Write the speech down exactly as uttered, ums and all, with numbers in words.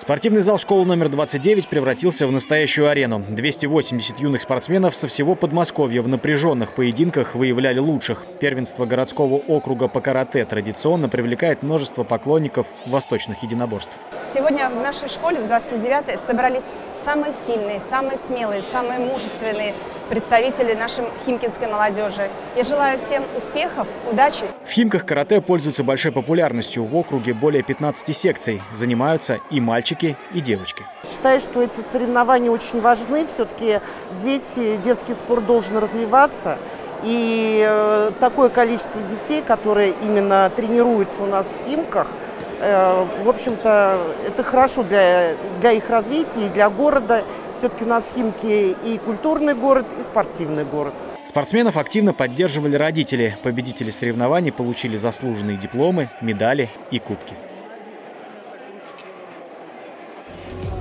Спортивный зал школы номер двадцать девять превратился в настоящую арену. двести восемьдесят юных спортсменов со всего Подмосковья в напряженных поединках выявляли лучших. Первенство городского округа по карате традиционно привлекает множество поклонников восточных единоборств. Сегодня в нашей школе в двадцать девятой собрались самые сильные, самые смелые, самые мужественные представители нашей химкинской молодежи. Я желаю всем успехов, удачи. В Химках карате пользуется большой популярностью. В округе более пятнадцати секций. Занимаются и мальчики, и девочки. Считаю, что эти соревнования очень важны. Все-таки дети, детский спорт должен развиваться. И такое количество детей, которые именно тренируются у нас в Химках, в общем-то, это хорошо для, для их развития и для города. Все-таки у нас Химки и культурный город, и спортивный город. Спортсменов активно поддерживали родители. Победители соревнований получили заслуженные дипломы, медали и кубки.